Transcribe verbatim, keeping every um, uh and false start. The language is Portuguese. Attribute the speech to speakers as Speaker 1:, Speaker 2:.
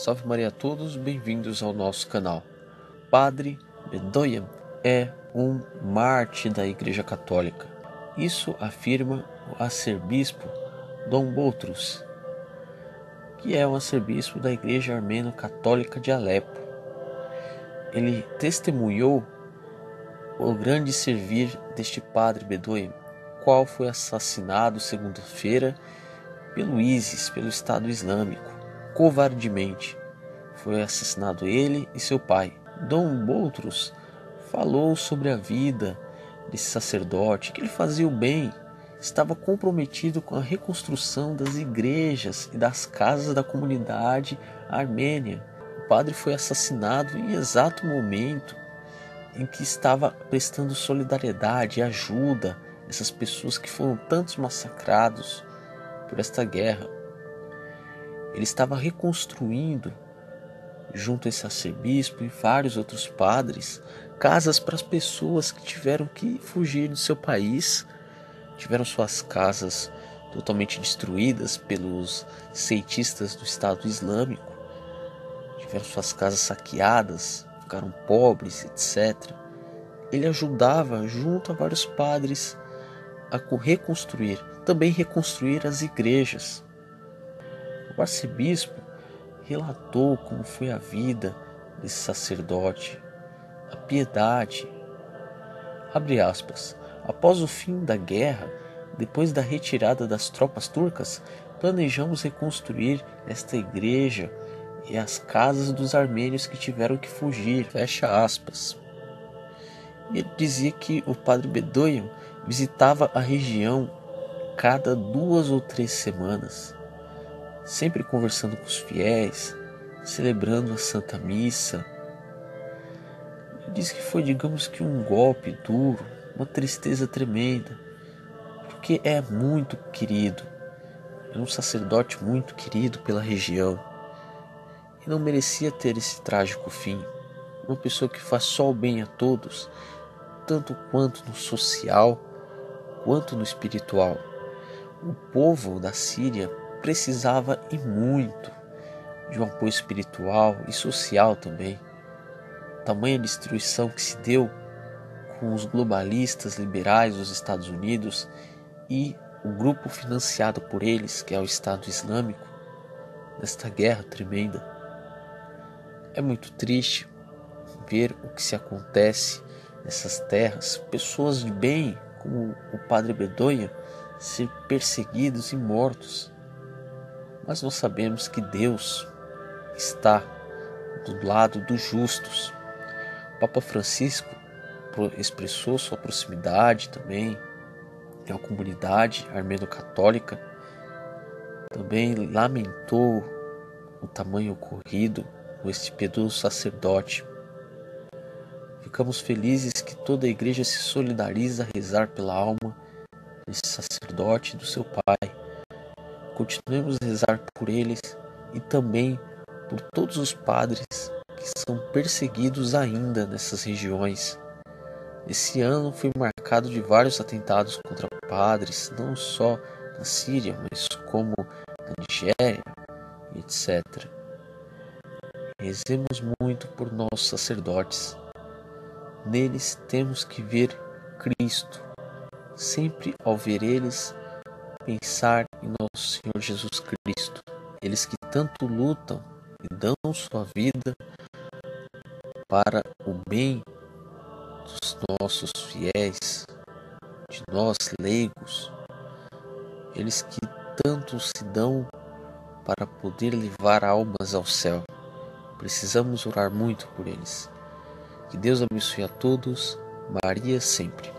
Speaker 1: Salve Maria a todos, bem-vindos ao nosso canal. Padre Bedoyan é um mártir da Igreja Católica. Isso afirma o arcebispo Dom Boutros, que é o arcebispo da Igreja Armeno-Católica de Alepo. Ele testemunhou o grande servir deste Padre Bedoyan, qual foi assassinado segunda-feira pelo ISIS, pelo Estado Islâmico, covardemente. Foi assassinado ele e seu pai. Dom Boutros falou sobre a vida desse sacerdote, que ele fazia o bem, estava comprometido com a reconstrução das igrejas e das casas da comunidade armênia. O padre foi assassinado em exato momento em que estava prestando solidariedade e ajuda a essas pessoas que foram tantos massacrados por esta guerra. Ele estava reconstruindo, junto a esse arcebispo e vários outros padres, casas para as pessoas que tiveram que fugir do seu país, tiveram suas casas totalmente destruídas pelos seitistas do Estado Islâmico, tiveram suas casas saqueadas, ficaram pobres, etcétera. Ele ajudava, junto a vários padres, a reconstruir, também reconstruir as igrejas. O arcebispo relatou como foi a vida desse sacerdote, a piedade. Abre aspas. Após o fim da guerra, depois da retirada das tropas turcas, planejamos reconstruir esta igreja e as casas dos armênios que tiveram que fugir. Fecha aspas. E ele dizia que o padre Bedoyan visitava a região cada duas ou três semanas, sempre conversando com os fiéis, celebrando a Santa Missa. Ele diz que foi, digamos que, um golpe duro, uma tristeza tremenda, porque é muito querido, é um sacerdote muito querido pela região e não merecia ter esse trágico fim. Uma pessoa que faz só o bem a todos, tanto quanto no social, quanto no espiritual. O povo da Síria precisava e muito de um apoio espiritual e social também. Tamanha destruição que se deu com os globalistas liberais dos Estados Unidos e o grupo financiado por eles, que é o Estado Islâmico, nesta guerra tremenda. É muito triste ver o que se acontece nessas terras, pessoas de bem como o Padre Bedoyan ser perseguidos e mortos. Mas nós sabemos que Deus está do lado dos justos. O Papa Francisco expressou sua proximidade também com a comunidade armeno-católica, também lamentou o tamanho ocorrido com este piedoso sacerdote. Ficamos felizes que toda a igreja se solidariza a rezar pela alma desse sacerdote e do seu pai. Continuemos a rezar por eles e também por todos os padres que são perseguidos ainda nessas regiões. Esse ano foi marcado de vários atentados contra padres, não só na Síria, mas como na Nigéria, etcétera. Rezemos muito por nossos sacerdotes. Neles temos que ver Cristo. Sempre ao ver eles, pensar em nosso Senhor Jesus Cristo. Eles que tanto lutam e dão sua vida para o bem dos nossos fiéis, de nós leigos. Eles que tanto se dão para poder levar almas ao céu. Precisamos orar muito por eles. Que Deus abençoe a todos. Maria sempre.